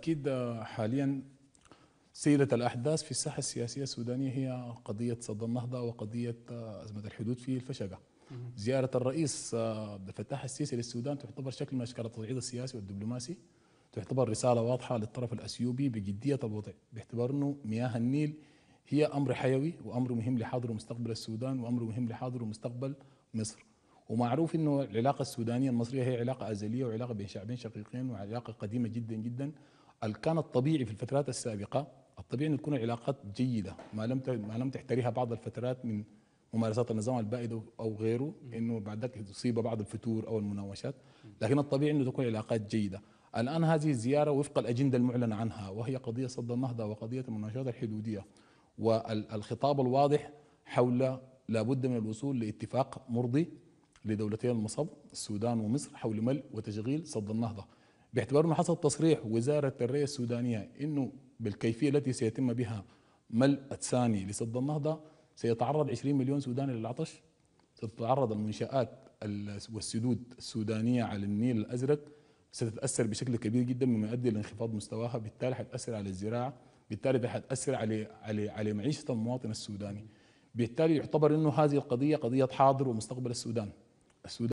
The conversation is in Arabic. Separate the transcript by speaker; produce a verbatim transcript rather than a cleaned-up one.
Speaker 1: أكيد حاليا سيرة الأحداث في الساحة السياسية السودانية هي قضية صد النهضة وقضية أزمة الحدود في الفشقة. زيارة الرئيس عبد الفتاح السيسي للسودان تعتبر شكل من أشكال التصعيد السياسي والدبلوماسي، تعتبر رسالة واضحة للطرف الأثيوبي بجدية الوضع، باعتبار أنه مياه النيل هي أمر حيوي وأمر مهم لحاضر ومستقبل السودان وأمر مهم لحاضر ومستقبل مصر. ومعروف انه العلاقه السودانيه المصريه هي علاقه ازليه وعلاقه بين شعبين شقيقين وعلاقه قديمه جدا جدا. اللي كان الطبيعي في الفترات السابقه الطبيعي ان تكون العلاقات جيده ما لم ما لم تحتريها بعض الفترات من ممارسات النظام البائد او غيره، انه بعد ذلك تصيب بعض الفتور او المناوشات، لكن الطبيعي انه تكون علاقات جيده. الان هذه الزياره وفق الاجنده المعلن عنها وهي قضيه صد النهضه وقضيه المناوشات الحدوديه والخطاب الواضح حول لابد من الوصول لاتفاق مرضي لدولتي المصب السودان ومصر حول ملء وتشغيل صد النهضة، باعتبار انه حصل تصريح وزارة الري السودانية انه بالكيفية التي سيتم بها ملء الثاني لصد النهضة سيتعرض عشرين مليون سوداني للعطش، ستتعرض المنشآت والسدود السودانية على النيل الأزرق ستتأثر بشكل كبير جدا مما يؤدي لانخفاض مستواها، بالتالي حتأثر على الزراعة، بالتالي حتأثر على على على معيشة المواطن السوداني، بالتالي يعتبر انه هذه القضية قضية حاضر ومستقبل السودان. السودان